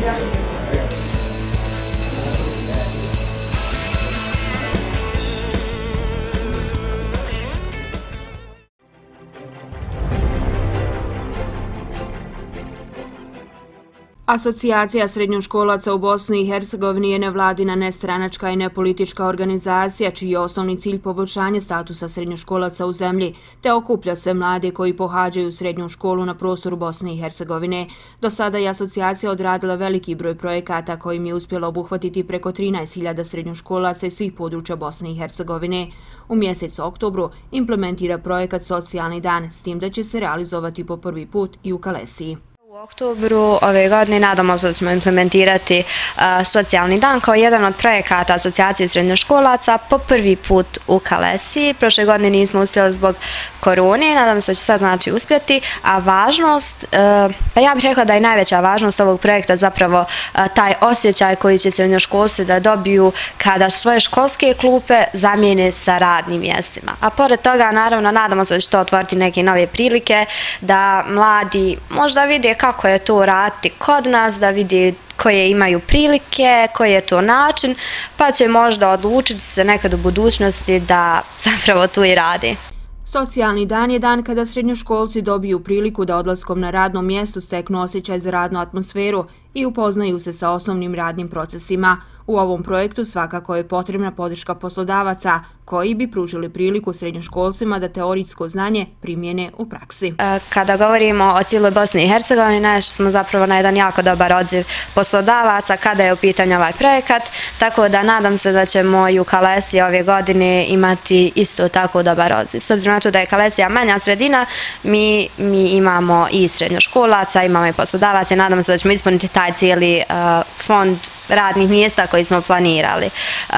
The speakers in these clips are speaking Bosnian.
Asocijacija srednjoškolaca u Bosni i Hercegovini je nevladina, nestranačka i nepolitička organizacija čiji je osnovni cilj poboljšanje statusa srednjoškolaca u zemlji, te okuplja sve mlade koji pohađaju srednju školu na prostoru Bosne i Hercegovine. Do sada je asocijacija odradila veliki broj projekata kojim je uspjela obuhvatiti preko 13.000 srednjoškolaca iz svih područja Bosne i Hercegovine. U mjesecu oktobru implementira projekat Socijalni dan, s tim da će se realizovati po prvi put i u Kalesiji. U oktobru ove godine nadamo se da ćemo implementirati Socijalni dan kao jedan od projekata Asocijacije srednjoškolaca po prvi put u Kalesiji. Prošle godine nismo uspjeli zbog korone, nadam se da će sad uspjeti, a važnost, pa ja bih rekla da je najveća važnost ovog projekta zapravo taj osjećaj koji će srednjoškolci da dobiju kada svoje školske klupe zamijene sa radnim mjestima. A pored toga, naravno, nadamo se da će to otvoriti neke nove prilike, da mladi možda vide kako je to raditi kod nas, da vidi koje imaju prilike, koji je to način, pa će možda odlučiti se nekad u budućnosti da zapravo tu i radi. Socijalni dan je dan kada srednjoškolci dobiju priliku da odlaskom na radno mjesto steknu osjećaj za radnu atmosferu i upoznaju se sa osnovnim radnim procesima. U ovom projektu svakako je potrebna podrška poslodavaca koji bi pružili priliku srednjoškolcima da teorijsko znanje primjene u praksi. Kada govorimo o cijeloj Bosni i Hercegovini, naišli smo zapravo na jedan jako dobar odziv poslodavaca kada je u pitanju ovaj projekat, tako da nadam se da ćemo i u Kalesiji ove godine imati isto tako dobar odziv. S obzirom na to da je Kalesija manja sredina, mi imamo i srednjoškolaca, imamo i poslodavaca i nadam se da ćemo ispuniti taj cijeli fond radnih mjesta koji smo planirali.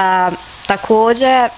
Također,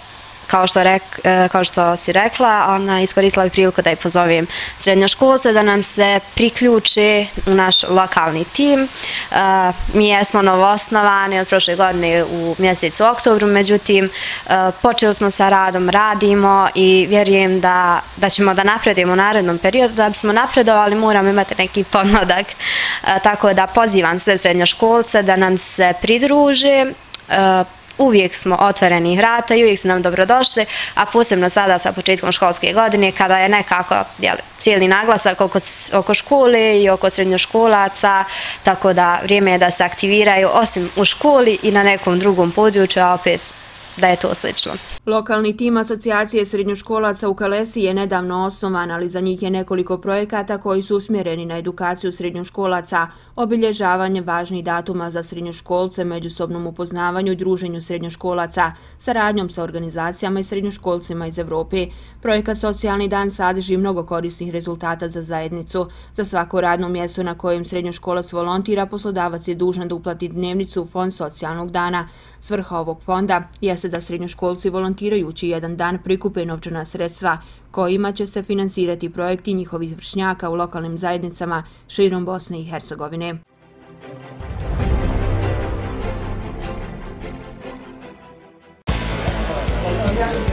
kao što si rekla, iskoristila bih priliku da i pozovem srednjoškolce da nam se priključe u naš lokalni tim. Mi jesmo novoosnovani od prošle godine u mjesecu oktobru, međutim, počeli smo sa radom, radimo i vjerujem da ćemo da napredujemo u narednom periodu. Da bismo napredovali, moramo imati neki pomladak, tako da pozivam sve srednjoškolce da nam se pridruže. Uvijek smo otvorenih vrata i uvijek su nam dobrodošli, a posebno sada sa početkom školske godine kada je nekako cijeli naglasak oko škole i oko srednjoškolaca, tako da vrijeme je da se aktiviraju osim u školi i na nekom drugom području, a opet da je to slično. Lokalni tim Asocijacije srednjoškolaca u Kalesiji je nedavno osnovan, ali za njih je nekoliko projekata koji su usmjereni na edukaciju srednjoškolaca, obilježavanje važnih datuma za srednjoškolce, međusobnom upoznavanju i druženju srednjoškolaca, saradnjom sa organizacijama i srednjoškolcima iz Evrope. Projekat Socijalni dan sadrži mnogo korisnih rezultata za zajednicu. Za svako radno mjesto na kojem srednjoškolac volontira, poslodavac je dužan da uplati dnevnicu u fond socijalnog dana. Svrha ovog fonda jeste da srednjoškolci volontirajući jedan dan prikupe novčana sredstva kojima će se finansirati projekti njihovih vršnjaka u lokalnim zajednicama širom Bosne i Hercegovine.